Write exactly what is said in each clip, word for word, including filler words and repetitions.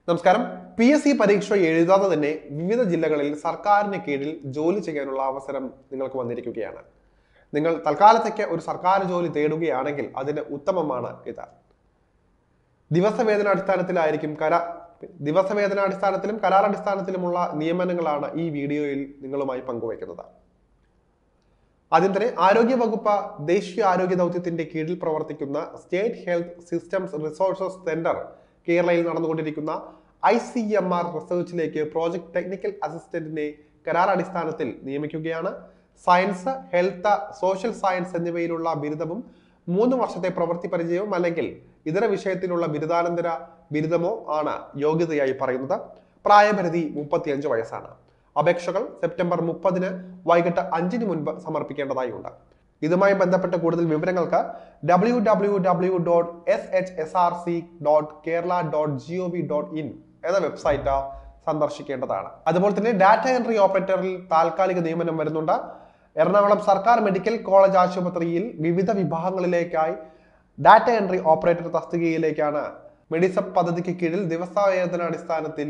നമസ്കാരം. P S C പരീക്ഷ എഴുതാതെ തന്നെ വിവിധ ജില്ലകളിൽ സർക്കാരിന് കീഴിൽ ജോലി ചെയ്യാനുള്ള അവസരം നിങ്ങൾക്ക് വന്നിരിക്കുകയാണ്. നിങ്ങൾ തൽക്കാലത്തേക്ക് ഒരു സർക്കാർ ജോലി തേടുകയാണെങ്കിൽ അതിന് ഉത്തമമാണ് ഇത്. ദിവസവേതനാടിസ്ഥാനത്തിലായിരിക്കും കരാ ദിവസവേതനാടിസ്ഥാനത്തിലും കരാറടിസ്ഥാനത്തിലുമുള്ള നിയമനങ്ങളാണ് ഈ വീഡിയോയിൽ നിങ്ങളുമായി പങ്കുവയ്ക്കുന്നത്. ആദ്യം തന്നെ ആരോഗ്യ വകുപ്പ് ദേശീയ ആരോഗ്യ ദൗത്യത്തിന്റെ കീഴിൽ പ്രവർത്തിക്കുന്ന state health systems resources centre കേരളയിൽ നടന്നുകൊണ്ടിരിക്കുന്ന ഐ സി എം ആർ റിസർച്ചിലേക്ക് പ്രോജക്ട് ടെക്നിക്കൽ അസിസ്റ്റന്റിനെ കരാർ അടിസ്ഥാനത്തിൽ നിയമിക്കുകയാണ്. സയൻസ്, ഹെൽത്ത്, സോഷ്യൽ സയൻസ് എന്നിവയിലുള്ള ബിരുദവും മൂന്ന് വർഷത്തെ പ്രവൃത്തി പരിചയവും അല്ലെങ്കിൽ ഇതര വിഷയത്തിലുള്ള ബിരുദാനന്തര ബിരുദമോ ആണ് യോഗ്യതയായി പറയുന്നത്. പ്രായപരിധി മുപ്പത്തിയഞ്ച് വയസ്സാണ്. അപേക്ഷകൾ സെപ്റ്റംബർ മുപ്പതിന് വൈകിട്ട് അഞ്ചിന് മുൻപ് സമർപ്പിക്കേണ്ടതായി ഉണ്ട്. ഇതുമായി ബന്ധപ്പെട്ട കൂടുതൽ വിവരങ്ങൾക്ക് W W W dot S H S R C dot Kerala dot G O V dot in എന്ന വെബ്സൈറ്റ് സന്ദർശിക്കേണ്ടതാണ്. അതുപോലെ തന്നെ ഡാറ്റ എൻട്രി ഓപ്പറേറ്ററിൽ താൽക്കാലിക നിയമനം വരുന്നുണ്ട്. എറണാകുളം സർക്കാർ മെഡിക്കൽ കോളേജ് ആശുപത്രിയിൽ വിവിധ വിഭാഗങ്ങളിലേക്കായി ഡാറ്റ എൻട്രി ഓപ്പറേറ്റർ തസ്തികയിലേക്കാണ് മെഡിസപ്പ് പദ്ധതിക്ക് കീഴിൽ ദിവസവേതനാടിസ്ഥാനത്തിൽ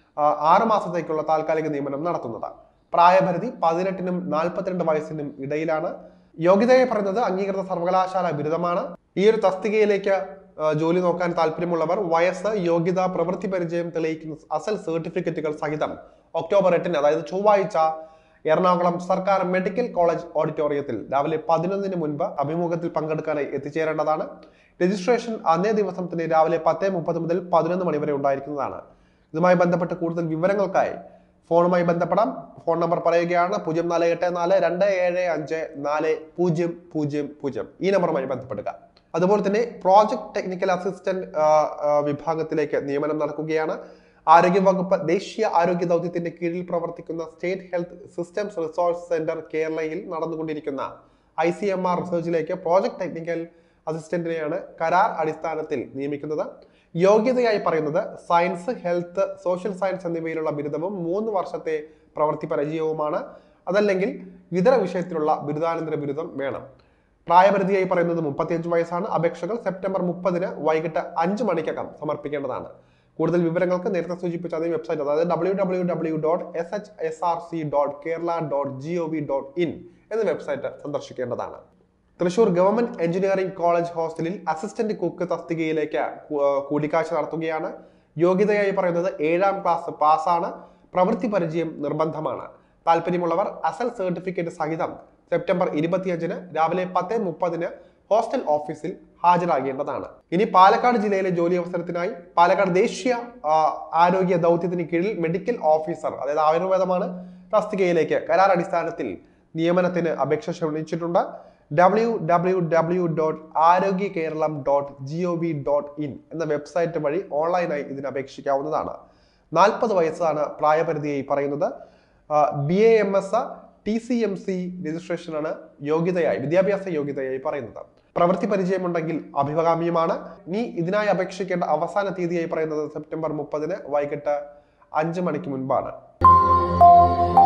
ആറ് മാസത്തേക്കുള്ള താൽക്കാലിക നിയമനം നടത്തുന്നത്. പ്രായപരിധി പതിനെട്ടിനും നാൽപ്പത്തിരണ്ട് വയസ്സിനും ഇടയിലാണ്. യോഗ്യതയെ പറയുന്നത് അംഗീകൃത സർവകലാശാല ബിരുദമാണ്. ഈ ഒരു തസ്തികയിലേക്ക് ജോലി നോക്കാൻ താല്പര്യമുള്ളവർ വയസ്സ്, യോഗ്യത, പ്രവൃത്തി പരിചയം തെളിയിക്കുന്ന അസൽ സർട്ടിഫിക്കറ്റുകൾ സഹിതം ഒക്ടോബർ എട്ടിന് അതായത് ചൊവ്വാഴ്ച എറണാകുളം സർക്കാർ മെഡിക്കൽ കോളേജ് ഓഡിറ്റോറിയത്തിൽ രാവിലെ പതിനൊന്നിന് മുൻപ് അഭിമുഖത്തിൽ പങ്കെടുക്കാനായി എത്തിച്ചേരേണ്ടതാണ്. രജിസ്ട്രേഷൻ അന്നേ ദിവസം തന്നെ രാവിലെ പത്ത് മുപ്പത് മുതൽ പതിനൊന്ന് മണി വരെ ഉണ്ടായിരിക്കുന്നതാണ്. ഇതുമായി ബന്ധപ്പെട്ട് കൂടുതൽ വിവരങ്ങൾക്കായി ഫോണുമായി ബന്ധപ്പെടാം. ഫോൺ നമ്പർ പറയുകയാണ് പൂജ്യം നാല് എട്ട് നാല് രണ്ട് ഏഴ് അഞ്ച് നാല് പൂജ്യം പൂജ്യം പൂജ്യം. ഈ നമ്പറുമായി ബന്ധപ്പെടുക. അതുപോലെ തന്നെ പ്രോജക്ട് ടെക്നിക്കൽ അസിസ്റ്റന്റ് വിഭാഗത്തിലേക്ക് നിയമനം നടക്കുകയാണ്. ആരോഗ്യ വകുപ്പ് ദേശീയ ആരോഗ്യ ദൗത്യത്തിന്റെ കീഴിൽ പ്രവർത്തിക്കുന്ന state health systems resource centre കേരളയിൽ നടന്നുകൊണ്ടിരിക്കുന്ന ഐ സി എം ആർ റിസർച്ചിലേക്ക് പ്രോജക്ട് ടെക്നിക്കൽ അസിസ്റ്റന്റിനെയാണ് കരാർ അടിസ്ഥാനത്തിൽ നിയമിക്കുന്നത്. യോഗ്യതയായി പറയുന്നത് സയൻസ്, ഹെൽത്ത്, സോഷ്യൽ സയൻസ് എന്നിവയിലുള്ള ബിരുദവും മൂന്ന് വർഷത്തെ പ്രവൃത്തി പരിചയവുമാണ്. അതല്ലെങ്കിൽ ഇതര വിഷയത്തിലുള്ള ബിരുദാനന്തര ബിരുദം വേണം. പ്രായപരിധിയായി പറയുന്നത് മുപ്പത്തിയഞ്ച് വയസ്സാണ്. അപേക്ഷകൾ സെപ്റ്റംബർ മുപ്പതിന് വൈകിട്ട് അഞ്ച് മണിക്കകം സമർപ്പിക്കേണ്ടതാണ്. കൂടുതൽ വിവരങ്ങൾക്ക് നേരത്തെ സൂചിപ്പിച്ച അതേ വെബ്സൈറ്റ് അതായത് W W W dot S H S R C dot Kerala dot G O V dot in എന്ന വെബ്സൈറ്റ് സന്ദർശിക്കേണ്ടതാണ്. തൃശൂർ ഗവൺമെന്റ് എഞ്ചിനീയറിംഗ് കോളേജ് ഹോസ്റ്റലിൽ അസിസ്റ്റന്റ് കുക്ക് തസ്തികയിലേക്ക് കൂടിക്കാഴ്ച നടത്തുകയാണ്. യോഗ്യതയായി പറയുന്നത് ഏഴാം ക്ലാസ് പാസ്സാണ്. പ്രവൃത്തി പരിചയം നിർബന്ധമാണ്. താല്പര്യമുള്ളവർ അസൽ സർട്ടിഫിക്കറ്റ് സഹിതം സെപ്റ്റംബർ ഇരുപത്തിയഞ്ചിന് രാവിലെ പത്ത് മുപ്പതിന് ഹോസ്റ്റൽ ഓഫീസിൽ ഹാജരാകേണ്ടതാണ്. ഇനി പാലക്കാട് ജില്ലയിലെ ജോലി അവസരത്തിനായി പാലക്കാട് ദേശീയ ആരോഗ്യ ദൗത്യത്തിന് കീഴിൽ മെഡിക്കൽ ഓഫീസർ അതായത് ആയുർവേദമാണ് തസ്തികയിലേക്ക് കരാർ അടിസ്ഥാനത്തിൽ നിയമനത്തിന് അപേക്ഷ ക്ഷണിച്ചിട്ടുണ്ട്. W W W dot Arogya Keralam dot G O V dot in എന്ന വെബ്സൈറ്റ് വഴി ഓൺലൈനായി ഇതിന് അപേക്ഷിക്കാവുന്നതാണ്. നാൽപ്പത് വയസ്സാണ് പ്രായപരിധിയായി പറയുന്നത്. B A M S T C M C രജിസ്ട്രേഷനാണ് യോഗ്യതയായി വിദ്യാഭ്യാസ യോഗ്യതയായി പറയുന്നത്. പ്രവൃത്തി പരിചയമുണ്ടെങ്കിൽ അഭികാമ്യമാണ്. ഇനി ഇതിനായി അപേക്ഷിക്കേണ്ട അവസാന തീയതിയായി പറയുന്നത് സെപ്റ്റംബർ മുപ്പതിന് വൈകിട്ട് അഞ്ച് മണിക്ക് മുൻപാണ്.